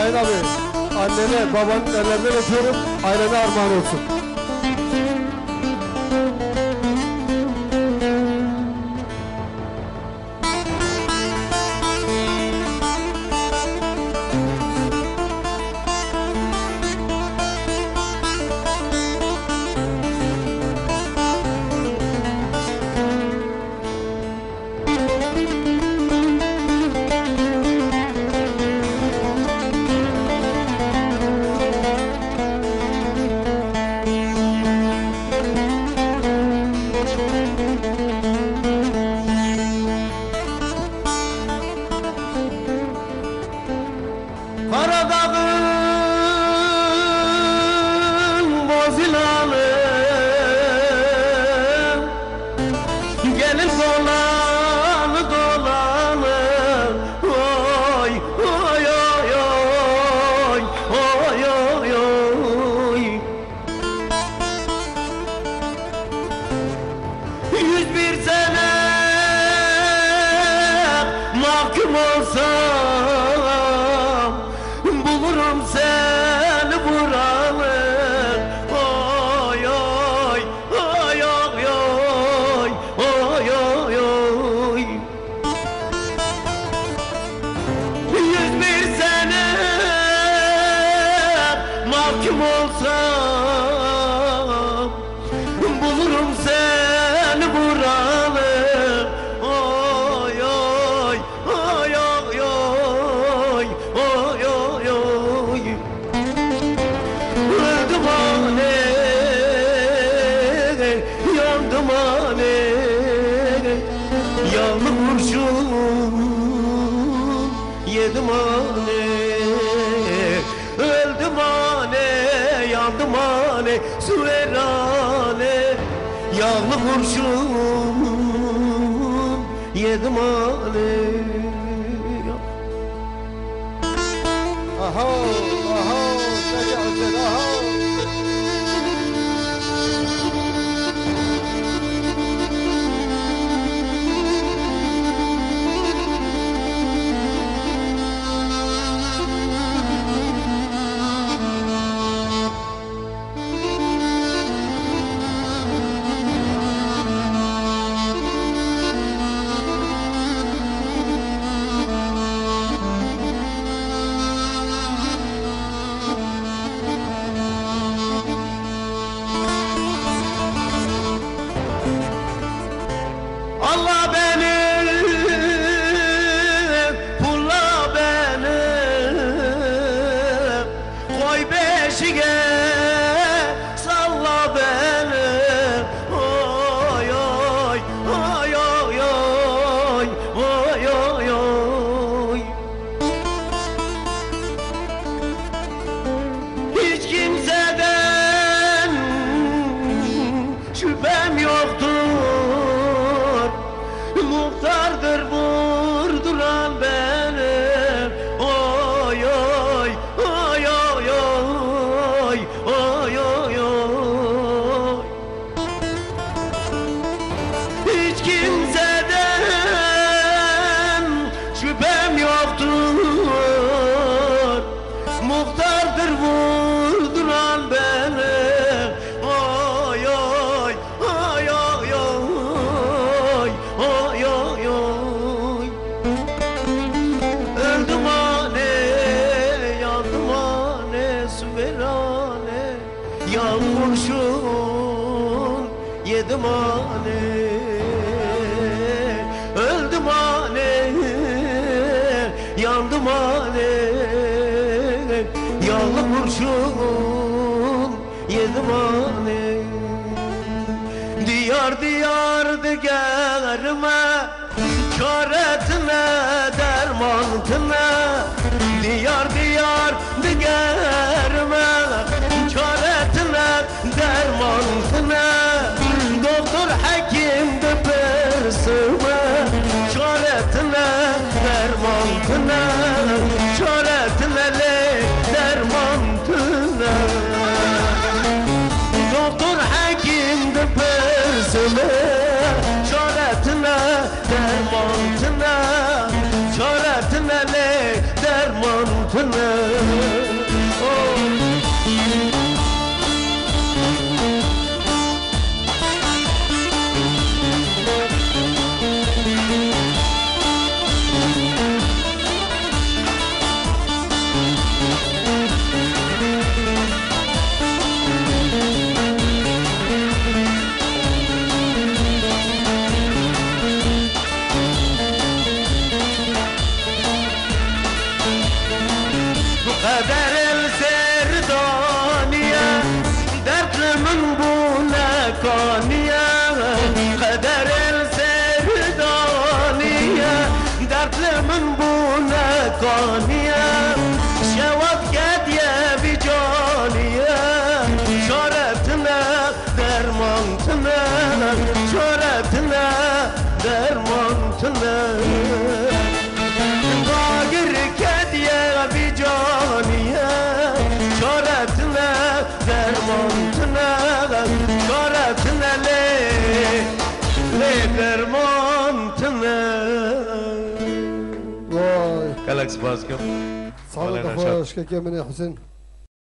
Şahin abi, annene, babanın ellerinden öpüyorum, ailene armağan olsun. Karadağ'ın bozilanı gelin dolanı dolanı oy oy oy oy oy oy oy 101 sene mahkum olsam bulurum seni buralı oy oy oy oy oy oy oy oy 101 sene mahkum olsam bulurum seni buralı oy oy oy oy oy oy oy oy öldüm anne yandım anne yağlı kurşun yedim anne öldüm anne yandım anne su ver anne yağlı kurşun yedim anne. Aha, aha, Necati, aha. Allah beni, pulla beni, koy beşiğe, salla beni, oy oy oy oy oy oy oy oy. Hiç kimseden şüphem yoktur. Muhtardır vurduran beni oy oy oy oy oy oy oy oy hiç kimseden şüphem yoktur muhtardır vurduran beni oy oy oy oy oy oy oy oy öldüm anne yandım anne su ver anne yağmurşun yedim anne öldüm anne yandım anne yağlı kurşun yedim anne diyar diyar digerime çaretine dermantine diyar diyar digerime çaretine dermantine doktor hekim de persime çaretine dermantine çaretine le dermantine doktor hekim de persime çaretine dermantine çaretine le dermantine درد من بونه کانیه شود گدیه بی جانیه چارتنه درمانتنه چارتنه درمانتنه باگر کدیه بی جانیه چارتنه درمانتنه چارتنه لی درمانتنه وای کلک سپاس کم سلامت خوش که منی حسین